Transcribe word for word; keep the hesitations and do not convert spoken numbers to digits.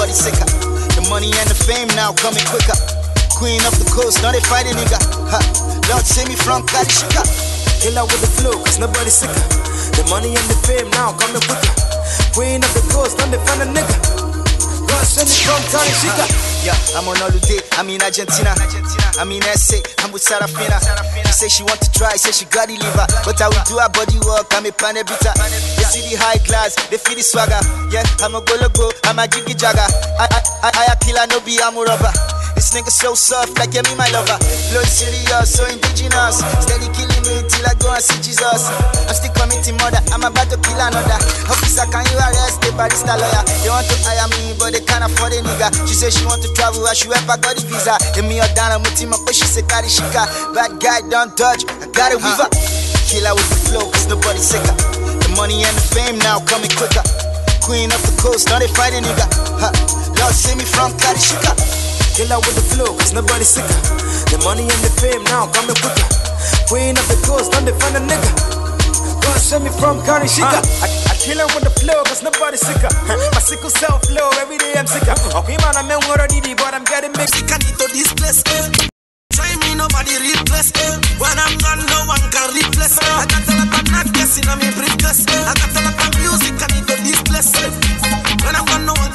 nobody sicker. The money and the fame now coming quicker. Queen of the coast, now they fighting nigga. Ha. Lord save me from Kalishika. Killer with the flow, cause nobody's sicker. The money and the fame now coming quicker. Queen of the coast, now they find a nigga. God send me from Kalishika. Yeah, I'm on holiday, I'm in Argentina. I'm in S A, I'm with Sarafina. She say she want to try, say she got the liver. But I will do her body work, I'm a panebita. They see the high class, they feel the swagger. Yeah, I'm a go logo, I'm a jiggy jagger. I, I, I, I a killer, no be, I'm a rubber. This nigga so soft, like yeah, me my lover. Blood serious, so indigenous. Steady killing me till I go and see Jesus. I'm still committing murder, I'm about to kill another. Officer, can you arrest the barista lawyer? They want to hire me, but they can't afford a nigga. She say she want to travel, I should help, I got the visa. Give me your down, I'm with him, but she say carry shika. Bad guy, don't touch, I got a weaver. Killer with the flow, cause nobody sicker. The money and the fame now coming quicker. Queen of the coast, now they fighting nigga. Ha. Lord save me from Kalishika. Killer with the flow, cause nobody's sicker. The money and the fame now coming quicker. Queen of the coast, now they find a nigga. God send me from Kalishika. uh, I, I kill him with the flow, cause nobody's sicker. My sickle self flow, every day I'm sicker. Okay man, I'm in what I need, but I'm getting mixed. I need to this place. Try me, nobody replace. When I'm gone, no one can replace. I got a lot of not guessing, I'm in briefcase. I got a lot of music, I need to this place. When I'm gone, no one